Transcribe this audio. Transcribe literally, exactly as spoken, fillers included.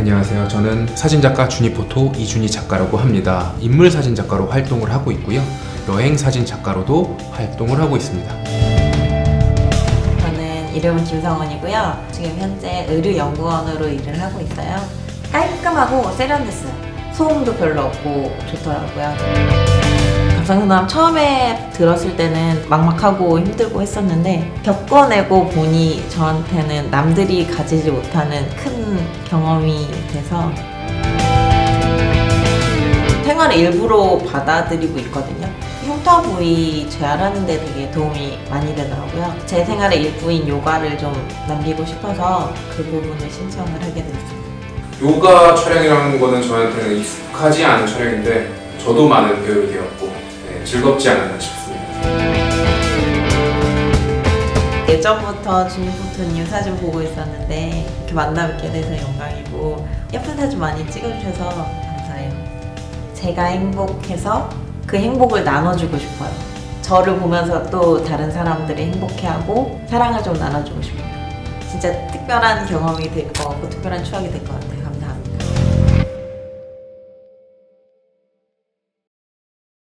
안녕하세요. 저는 사진작가 주니포토 이준희 작가라고 합니다. 인물 사진작가로 활동을 하고 있고요. 여행 사진작가로도 활동을 하고 있습니다. 저는 이름은 김성원이고요. 지금 현재 의류연구원으로 일을 하고 있어요. 깔끔하고 세련됐어요. 소음도 별로 없고 좋더라고요. 감성상담 처음에 들었을 때는 막막하고 힘들고 했었는데 겪어내고 보니 저한테는 남들이 가지지 못하는 큰 경험이 돼서 생활의 일부로 받아들이고 있거든요. 흉터 부위 재활하는 데 되게 도움이 많이 되더라고요. 제 생활의 일부인 요가를 좀 남기고 싶어서 그 부분을 신청을 하게 됐습니다. 요가 촬영이라는 거는 저한테는 익숙하지 않은 촬영인데 저도 많은 배움이 되었고 네, 즐겁지 않았나 싶습니다. 예전부터 주니포토님 사진 보고 있었는데 이렇게 만나뵙게 돼서 영광이고 예쁜 사진 많이 찍어주셔서 감사해요. 제가 행복해서 그 행복을 나눠주고 싶어요. 저를 보면서 또 다른 사람들이 행복해하고 사랑을 좀 나눠주고 싶어요. 진짜 특별한 경험이 될 것 같고 특별한 추억이 될 것 같아요.